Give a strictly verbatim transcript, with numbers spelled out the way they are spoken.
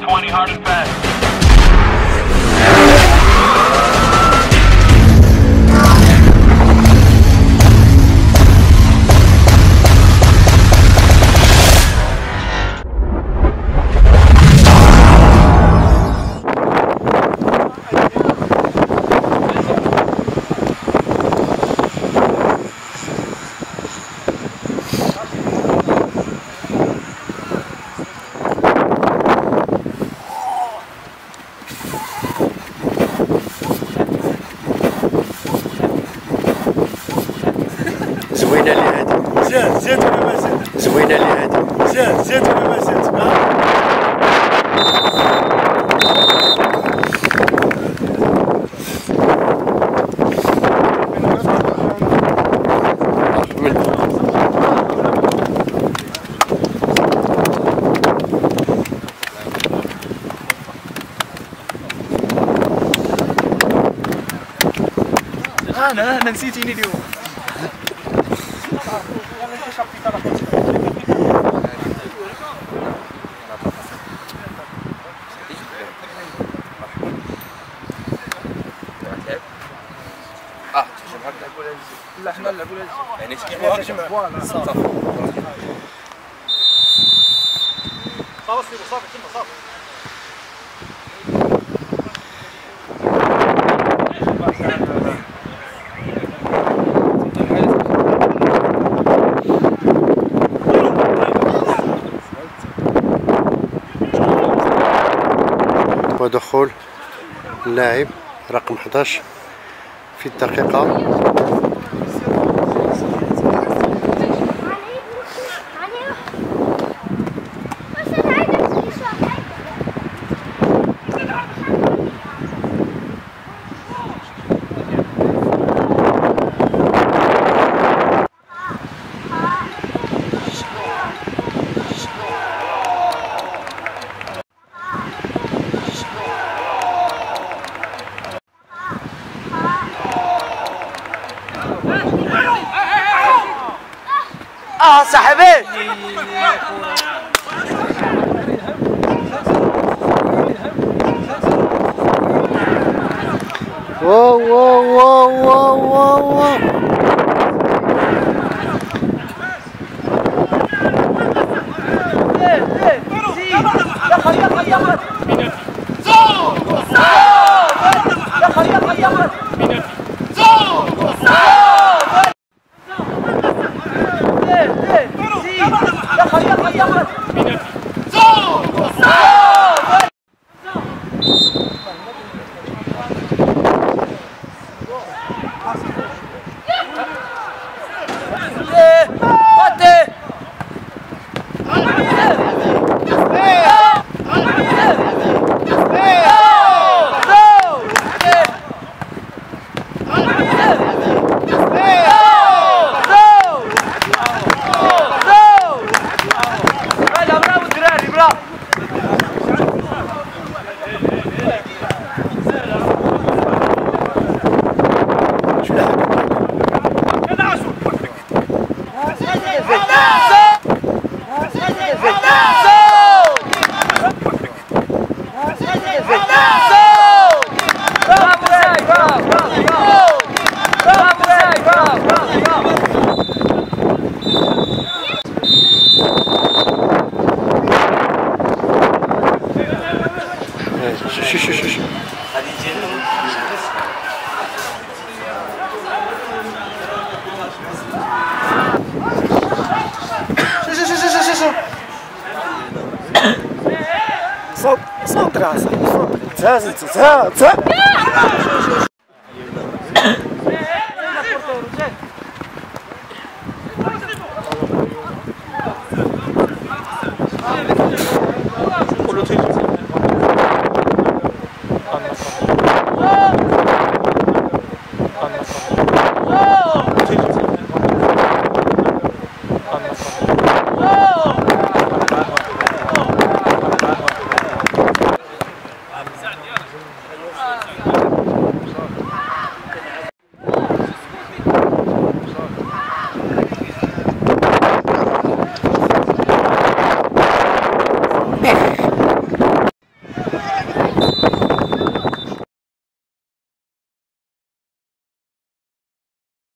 twenty hard and fast. زوينة اللي هادي. زاد زاد ولا ما زاد؟ زوينة اللي هادي. زاد زاد ولا ما زاد؟ انا انا نسيتيني اليوم. اه تهجم هكذا. لا حنا نلعبوا يعني تجمعوا هكذا. صافي صافي صافي كيما صافي. ودخول اللاعب رقم أحد عشر في الدقيقة اه صاحبي واو واو واو واو واو شو شو شو شو صوت صوت راسك صوت تهز تهز تهز